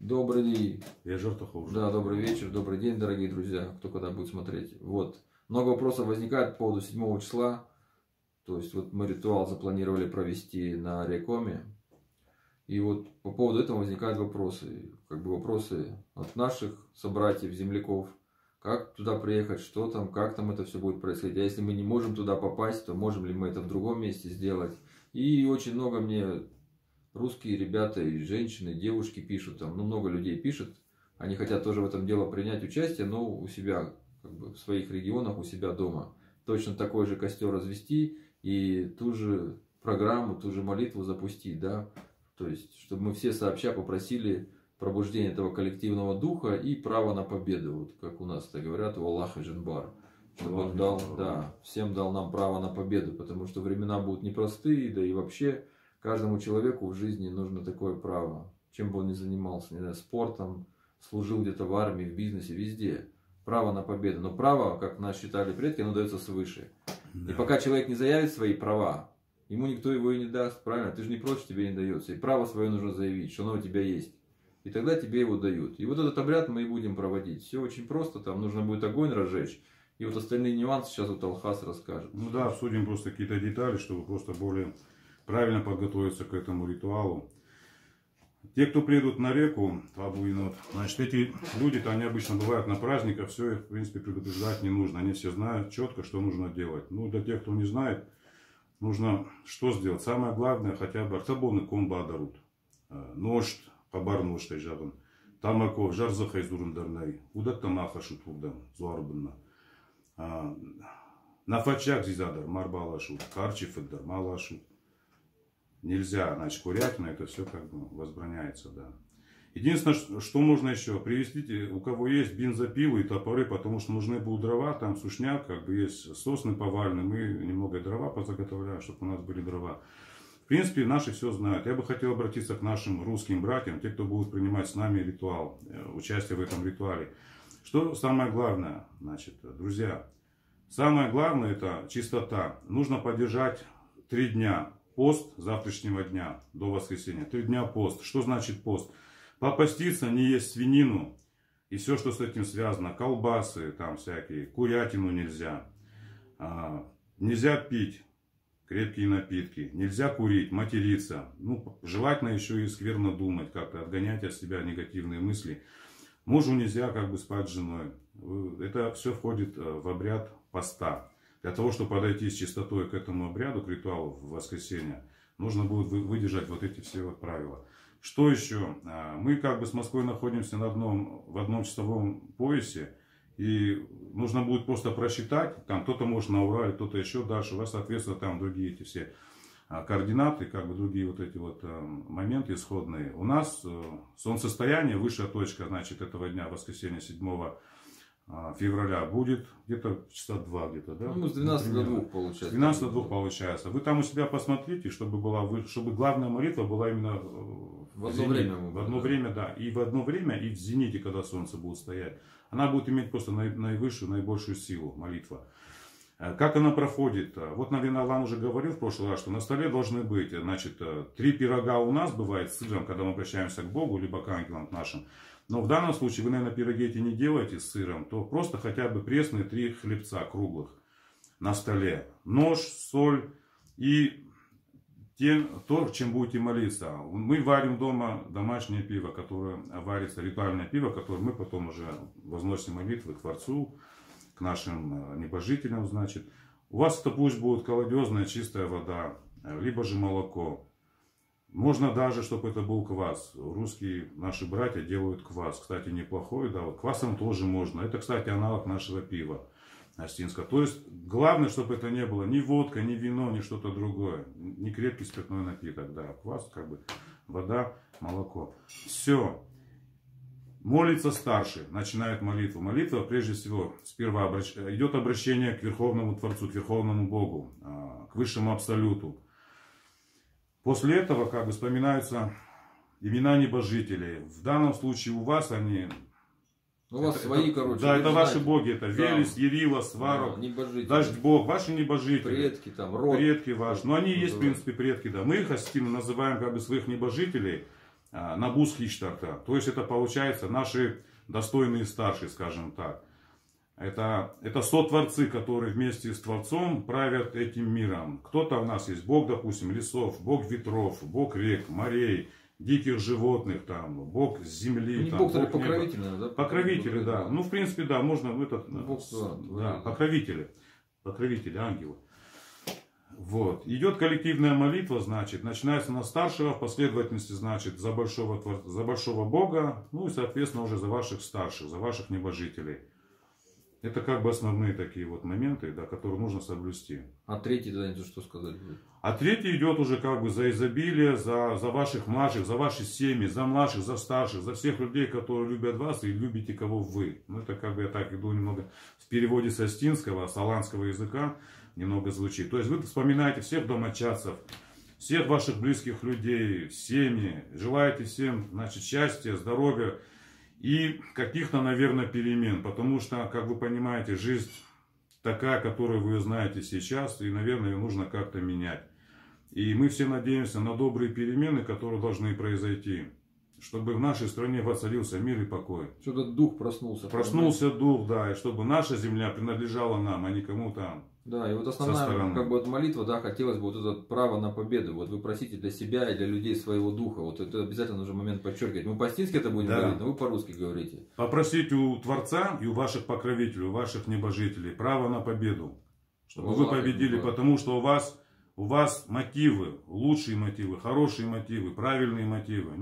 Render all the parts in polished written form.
Добрый, уже. да, добрый вечер, добрый день, дорогие друзья, кто когда будет смотреть. Вот. Много вопросов возникает по поводу 7 числа. То есть вот мы ритуал запланировали провести на Рекоме. И вот по поводу этого возникают вопросы. Как бы вопросы от наших собратьев, земляков. Как туда приехать, что там, как там это все будет происходить. А если мы не можем туда попасть, то можем ли мы это в другом месте сделать. И очень много мне русские ребята и женщины, и девушки пишут, там, ну, много людей пишет, они хотят тоже в этом дело принять участие, но у себя, как бы, в своих регионах, у себя дома. Точно такой же костер развести и ту же программу, ту же молитву запустить, да. То есть, чтобы мы все сообща попросили пробуждения этого коллективного духа и право на победу. Вот как у нас это говорят, у Аллаха Джанбар. Чтобы он дал, да, всем дал нам право на победу, потому что времена будут непростые, да и вообще каждому человеку в жизни нужно такое право. Чем бы он ни занимался, не знаю, спортом, служил где-то в армии, в бизнесе, везде. Право на победу. Но право, как нас считали предки, оно дается свыше. Да. И пока человек не заявит свои права, ему никто его и не даст. Правильно? Ты же не просишь, тебе не дается. И право свое нужно заявить, что оно у тебя есть. И тогда тебе его дают. И вот этот обряд мы и будем проводить. Все очень просто. Там нужно будет огонь разжечь. И вот остальные нюансы сейчас вот Алхас расскажет. Ну да, обсудим просто какие-то детали, чтобы просто более правильно подготовиться к этому ритуалу. Те, кто придут на реку Табуинот, значит, эти люди-то, они обычно бывают на праздниках, все их, в принципе, предупреждать не нужно. Они все знают четко, что нужно делать. Ну, для тех, кто не знает, нужно что сделать? Самое главное, хотя бы артабоны комба дарут. Ножт, хабарношт, айжабан. Тамаков, жарзахай зурундарнай. Удат тамаха шутвудам, зуарбанна. Нафачак зизадар, марбалашут. Карчифеддар, малашут. Нельзя, значит, курятина, это все как бы возбраняется, да. Единственное, что можно еще, привезти, у кого есть бензопилы и топоры, потому что нужны будут дрова, там сушняк, как бы есть сосны поваленные, мы немного дрова позаготовляем, чтобы у нас были дрова. В принципе, наши все знают. Я бы хотел обратиться к нашим русским братьям, те, кто будут принимать с нами ритуал, участие в этом ритуале. Что самое главное, значит, друзья, самое главное это чистота. Нужно поддержать 3 дня. Пост завтрашнего дня до воскресенья. 3 дня пост. Что значит пост? Попаститься, не есть свинину и все, что с этим связано. Колбасы там всякие, курятину нельзя. Нельзя пить крепкие напитки. Нельзя курить, материться. Ну, желательно еще и скверно думать, как-то отгонять от себя негативные мысли. Мужу нельзя как бы спать с женой. Это все входит в обряд поста. Для того, чтобы подойти с чистотой к этому обряду, к ритуалу в воскресенье, нужно будет выдержать вот эти все вот правила. Что еще? Мы как бы с Москвой находимся в одном часовом поясе. И нужно будет просто просчитать. Там кто-то может на Урале, кто-то еще дальше. У вас, соответственно, там другие эти все координаты, как бы другие вот эти вот моменты исходные. У нас солнцестояние, высшая точка, значит, этого дня, воскресенье 7 февраля будет где-то часа 2 где-то, да? Ну, с 12 до 2 получается. С 12 до 2 получается. Вы там у себя посмотрите, чтобы главная молитва была именно в одно время. В одно время, да. И в одно время, и в зените, когда солнце будет стоять. Она будет иметь просто наивысшую, наибольшую силу, молитва. Как она проходит? Вот, наверное, Алан уже говорил в прошлый раз, что на столе должны быть, значит, 3 пирога у нас бывает с сыром, когда мы обращаемся к Богу, либо к ангелам нашим. Но в данном случае вы, наверное, пироги эти не делаете с сыром, то просто хотя бы пресные 3 хлебца круглых на столе. Нож, соль и то, чем будете молиться. Мы варим дома домашнее пиво, которое варится, ритуальное пиво, которое мы потом уже возносим молитвы к Творцу, к нашим небожителям, значит. У вас это пусть будет колодезная чистая вода, либо же молоко. Можно даже, чтобы это был квас. Русские наши братья делают квас. Кстати, неплохой, да. Вот квасом тоже можно. Это, кстати, аналог нашего пива астинского. То есть, главное, чтобы это не было ни водка, ни вино, ни что-то другое. Не крепкий спиртной напиток, да. Квас, как бы, вода, молоко. Все. Молится старший, начинает молитву. Молитва, прежде всего, сперва идет обращение к Верховному Творцу, к Верховному Богу, к Высшему Абсолюту. После этого как бы вспоминаются имена небожителей. В данном случае у вас они... У вас свои, короче. Да, это ваши боги. Это Велес, Ярила, Сварог, Дождь Бог. Ваши небожители. Предки там, род. Предки ваши. Но они и есть, в принципе, предки. Да. Мы их астины называем как бы своих небожителей. Набус Хиштарта. То есть это получается наши достойные старшие, скажем так. Это сотворцы, которые вместе с Творцом правят этим миром. Кто-то у нас есть Бог, допустим, лесов, Бог ветров, Бог рек, морей, диких животных, там, Бог земли. Там, Бог Бог покровитель, да? Покровители, да. Ну, в принципе, да, можно Бог, да, покровители, ангелы. Вот. Идет коллективная молитва, значит, начинается на старшего, в последовательности, значит, за большого Бога, ну и, соответственно, уже за ваших старших, за ваших небожителей. Это как бы основные такие вот моменты, да, которые нужно соблюсти. А третий, да, что сказать будет? А третий идет уже как бы за изобилие, за ваших младших, за ваши семьи, за младших, за старших, за всех людей, которые любят вас и любите кого вы. Ну, это как бы я так иду немного в переводе с астинского, с аланского языка немного звучит. То есть вы вспоминаете всех домочадцев, всех ваших близких людей, семьи, желаете всем, значит, счастья, здоровья и каких-то, наверное, перемен. Потому что, как вы понимаете, жизнь такая, которую вы знаете сейчас, и, наверное, ее нужно как-то менять. И мы все надеемся на добрые перемены, которые должны произойти, чтобы в нашей стране воцарился мир и покой. Чтобы дух проснулся. Проснулся дух, да, и чтобы наша земля принадлежала нам, а не кому-то. Да, и вот основная как бы вот молитва, да, хотелось бы вот это право на победу. Вот вы просите для себя и для людей своего духа. Вот это обязательно нужно момент подчеркивать. Мы по-астински это будем говорить, но вы по-русски говорите. Попросите у Творца и у ваших покровителей, у ваших небожителей право на победу. Чтобы вы победили, потому что у вас мотивы, лучшие мотивы, хорошие мотивы, правильные мотивы.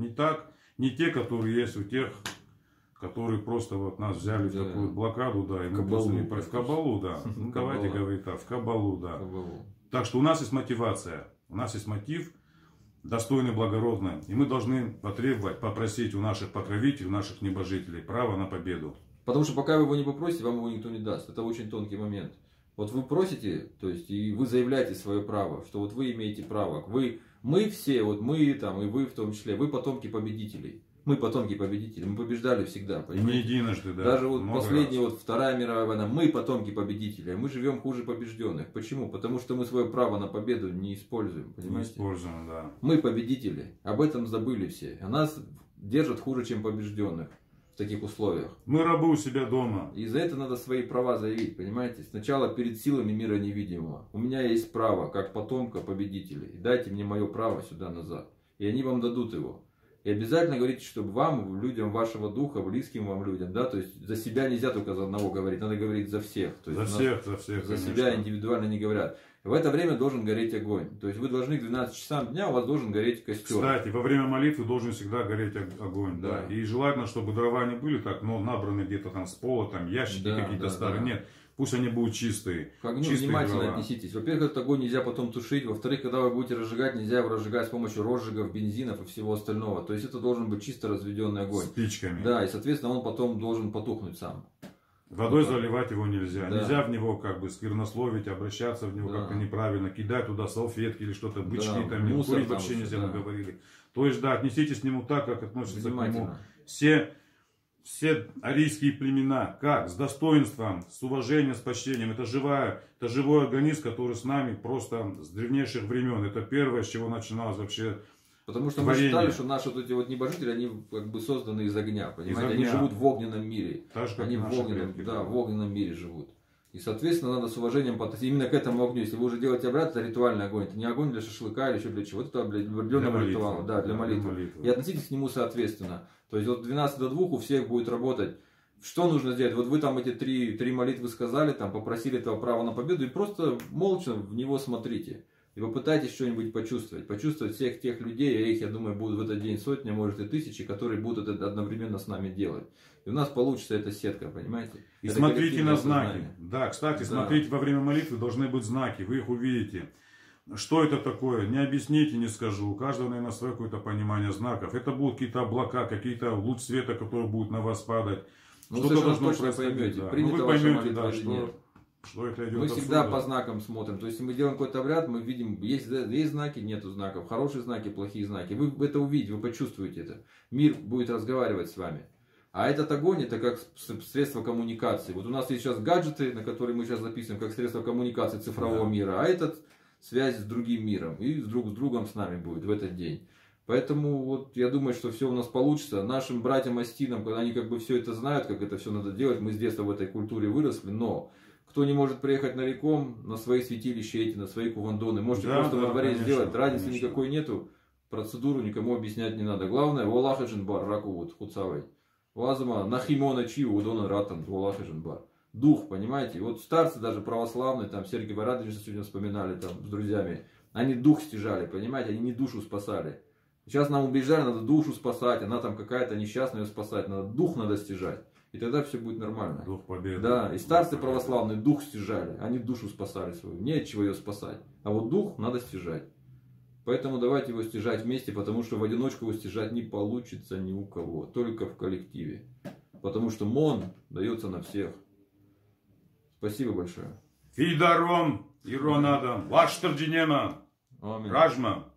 Не те, которые есть у тех, которые просто вот нас взяли в такую блокаду, да, и мы просто не в кабалу, да. Ну, давайте говорить так, в кабалу, да. Так что у нас есть мотивация, у нас есть мотив достойный, благородный, и мы должны потребовать, попросить у наших покровителей, у наших небожителей право на победу. Потому что пока вы его не попросите, вам его никто не даст. Это очень тонкий момент. Вот вы просите, то есть, и вы заявляете свое право, что вот вы имеете право. Мы все, вот мы там, и вы в том числе, вы потомки победителей. Мы потомки победителей, мы побеждали всегда. Понимаете? Не единожды, да. Даже вот последняя, вот Вторая мировая война, мы потомки победителей, мы живем хуже побежденных. Почему? Потому что мы свое право на победу не используем, понимаете? Не используем, да. Мы победители, об этом забыли все. А нас держат хуже, чем побежденных в таких условиях. Мы рабы у себя дома. И за это надо свои права заявить, понимаете? Сначала перед силами мира невидимого. У меня есть право, как потомка победителей. Дайте мне мое право сюда назад. И они вам дадут его. И обязательно говорите, чтобы вам, людям вашего духа, близким вам людям, да, то есть за себя нельзя только за одного говорить, надо говорить за всех. То есть за всех. За себя индивидуально не говорят. В это время должен гореть огонь. То есть вы должны к 12 часам дня, у вас должен гореть костер. Кстати, во время молитвы должен всегда гореть огонь, да. И желательно, чтобы дрова не были так, но набраны где-то там с пола, там ящики какие-то старые. Нет. Пусть они будут чистые. К огню внимательно отнеситесь. Во-первых, этот огонь нельзя потом тушить. Во-вторых, когда вы будете разжигать, нельзя его разжигать с помощью розжигов, бензинов и всего остального. То есть это должен быть чисто разведенный огонь. Спичками. Да, и соответственно он потом должен потухнуть сам. Водой заливать его нельзя. Да. Нельзя в него как бы сквернословить, обращаться в него как-то неправильно, кидать туда салфетки или что-то, бычки там, курить вообще нельзя, мы говорили. То есть, да, отнеситесь к нему так, как относятся к нему все арийские племена, как? С достоинством, с уважением, с почтением. Это живой организм, который с нами просто с древнейших времен. Это первое, с чего начиналось вообще. Потому что мы считали, что наши вот эти вот небожители, они как бы созданы из огня, понимаете? Они живут в огненном мире. Они в огненном мире живут. И, соответственно, надо с уважением подойти именно к этому огню. Если вы уже делаете обряд, это ритуальный огонь. Это не огонь для шашлыка или еще для чего. Это для определенного ритуала. Да, для молитвы. И относитесь к нему соответственно. То есть вот 12 до 2 у всех будет работать. Что нужно сделать? Вот вы там эти три молитвы сказали, там попросили этого права на победу, и просто молча в него смотрите. И попытайтесь что-нибудь почувствовать. Почувствовать всех тех людей, а их, я думаю, будут в этот день сотни, может и тысячи, которые будут это одновременно с нами делать. И у нас получится эта сетка, понимаете? И это смотрите на знаки. Да, кстати, смотрите, во время молитвы должны быть знаки, вы их увидите. Что это такое? Не объясните, не скажу. У каждого, наверное, свое какое-то понимание знаков. Это будут какие-то облака, какие-то луч света, который будет на вас падать. Что-то должно происходить. Да. Вы поймете, да, что это идет. Мы всегда по знакам смотрим. То есть, если мы делаем какой-то обряд, мы видим, есть знаки, нету знаков. Хорошие знаки, плохие знаки. Вы это увидите, вы почувствуете это. Мир будет разговаривать с вами. А этот огонь, это как средство коммуникации. Вот у нас есть сейчас гаджеты, на которые мы сейчас записываем, как средство коммуникации цифрового мира. А этот связь с другим миром. И друг с другом с нами будет в этот день. Поэтому вот я думаю, что все у нас получится. Нашим братьям-астинам, когда они как бы все это знают, как это все надо делать, мы с детства в этой культуре выросли, но кто не может приехать на реком, на свои святилища эти, на свои кувандоны, можете просто во дворе конечно, сделать. Разницы конечно. никакой нету. Процедуру никому объяснять не надо. Главное, Валахажин бар, раку вот, хуцавай. Лазма, нахимона чи, удона ратан, Валахажин бар. Дух, понимаете? И вот старцы даже православные, там Сергей Барадович сегодня вспоминали там с друзьями, они дух стяжали, понимаете? Они не душу спасали. Сейчас нам убежали, надо душу спасать, она там какая-то несчастная, ее спасать, надо дух надо стяжать. И тогда все будет нормально. Дух победы. Да, и старцы православные дух стяжали, они душу спасали свою, не от чего ее спасать. А вот дух надо стяжать. Поэтому давайте его стяжать вместе, потому что в одиночку его стяжать не получится ни у кого, только в коллективе. Потому что МОН дается на всех. Спасибо большое. Фидаром, Иронадом, Ваштарджинема, Аминь. Ражма.